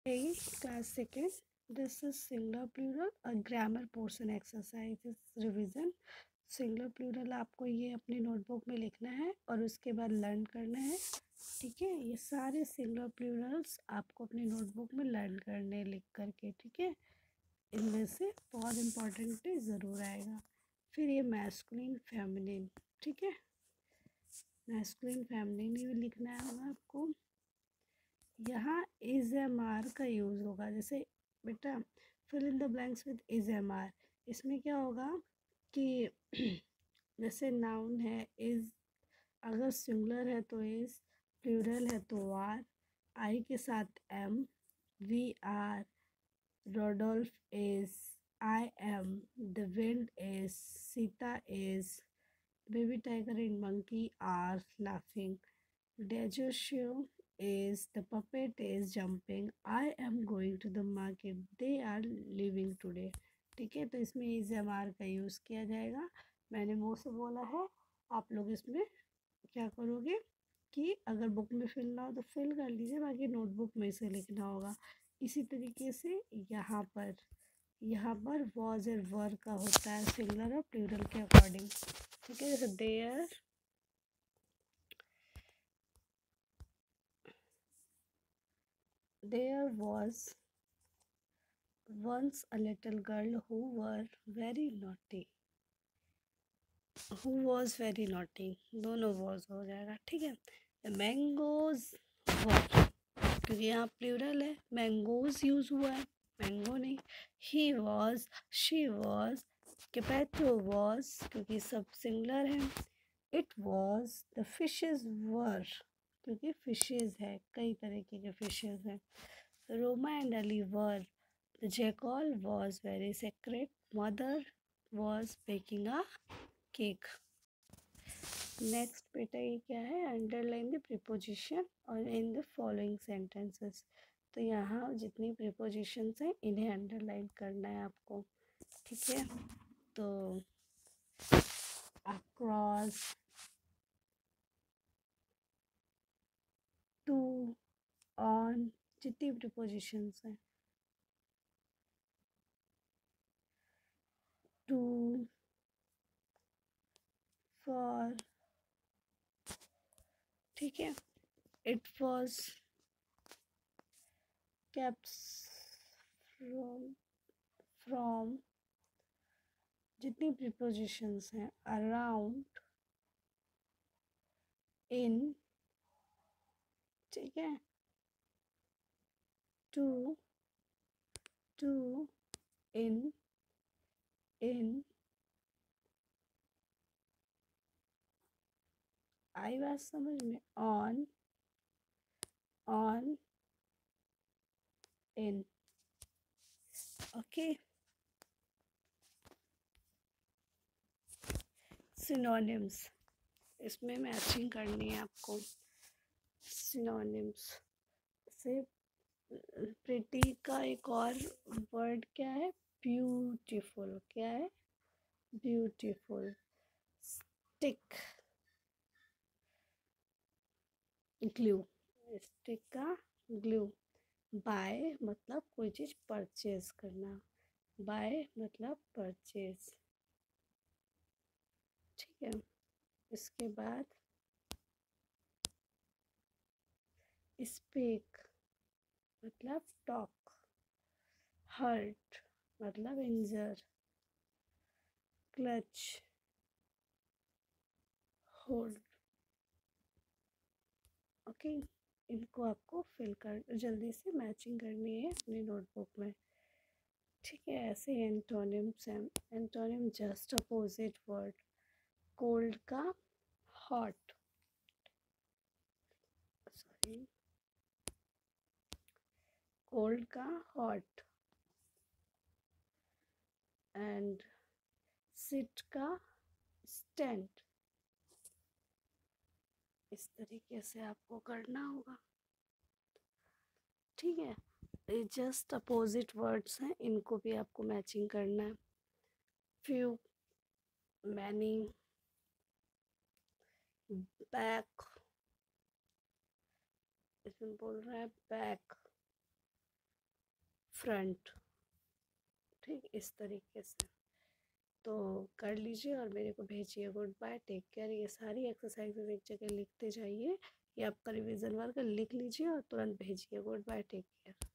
Hey, class second. This is singular plural a grammar portion exercise is revision. Singular plural आपको ये अपनी notebook में लिखना है और उसके बाद लर्न करना है। ठीक है, ये सारे सिंगुलर प्लूरल्स आपको अपनी नोटबुक में लर्न करने हैं लिख करके। ठीक है, इनमें से बहुत इम्पोर्टेंट ज़रूर आएगा। फिर ये मैस्कुलिन फेमिनिन, ठीक है, मैस्कुलिन फेमिनिन ये लिखना होगा आपको। यहाँ इज एम आर का यूज़ होगा, जैसे बेटा fill in the blanks with is am are. इसमें क्या होगा कि जैसे नाउन है इज, अगर सिंगुलर है तो इज, प्लूरल है तो आर, आई के साथ am, we are, Rudolph is, I am, the wind is, Sita is, baby tiger and monkey are laughing, Dejoshu is the puppet is jumping. I am going to the market. They are leaving today. ठीक है, तो इसमें is am are का use किया जाएगा। मैंने मुँह से बोला है, आप लोग इसमें क्या करोगे कि अगर बुक में फिल ना हो तो फिल कर लीजिए, बाकी नोटबुक में से लिखना होगा। इसी तरीके से यहाँ पर वॉज और वर का होता है सिंगुलर और प्लूरल के अकॉर्डिंग। ठीक है, जैसे there was once a little girl who was very naughty, दोनों was हो जाएगा। ठीक है, मैंगोज वर, क्योंकि यहाँ प्लूरल है, मैंगोज यूज हुआ है, मैंगो नहीं। He was, she was, Capeto was, क्योंकि सब सिंगुलर है। It was, the fishes were, क्योंकि फिशेज है, कई तरीके के फिशेज हैं। Roma and Ali were, the jackal was very secret. Mother was baking a cake. Next बेटा ये क्या है, अंडरलाइन द प्रीपोजिशन और इन द फॉलोइंग सेंटेंसेस। तो यहाँ जितनी प्रीपोजिशंस हैं इन्हें अंडरलाइन करना है आपको। ठीक है, तो अक्रॉस, टू, ऑन, जितनी प्रीपोजिशंस हैं, टू, फॉर, ठीक है, इट वॉज, कैप्स, फ्रॉम, जितनी प्रीपोजिशंस हैं, अराउंड, इन, ठीक है, टू, इन, आई बात समझ में, ऑन, इन। ओके, सिनोनिम्स, इसमें मैचिंग करनी है आपको। सिनोनिम्स से प्रिटी का एक और वर्ड क्या है, ब्यूटीफुल, क्या है, ब्यूटीफुल। स्टिक, ग्लू, स्टिक का ग्लू। बाय मतलब कोई चीज़ परचेज करना, बाय मतलब परचेज। ठीक है, इसके बाद स्पीक मतलब टॉक, हर्ट मतलब इंजर, क्लच, होल्ड। ओके, इनको आपको फिल कर जल्दी से मैचिंग करनी है अपनी नोटबुक में। ठीक है, ऐसे एंटोनिम्स हैं। Antonym just opposite word, cold का हॉट, सॉरी, कोल्ड का हॉट, एंड सिट का स्टैंड। इस तरीके से आपको करना होगा। ठीक है, ये जस्ट अपोजिट वर्ड्स हैं, इनको भी आपको मैचिंग करना है। फ्यू, मैनी, बैक, इसमें बोल रहा है बैक, फ्रंट। ठीक, इस तरीके से तो कर लीजिए और मेरे को भेजिए। Good bye, take care. ये सारी एक्सरसाइजेज एक जगह लिखते जाइए, ये आपका रिवीजन वर्क लिख लीजिए और तुरंत भेजिए। Good bye, take care.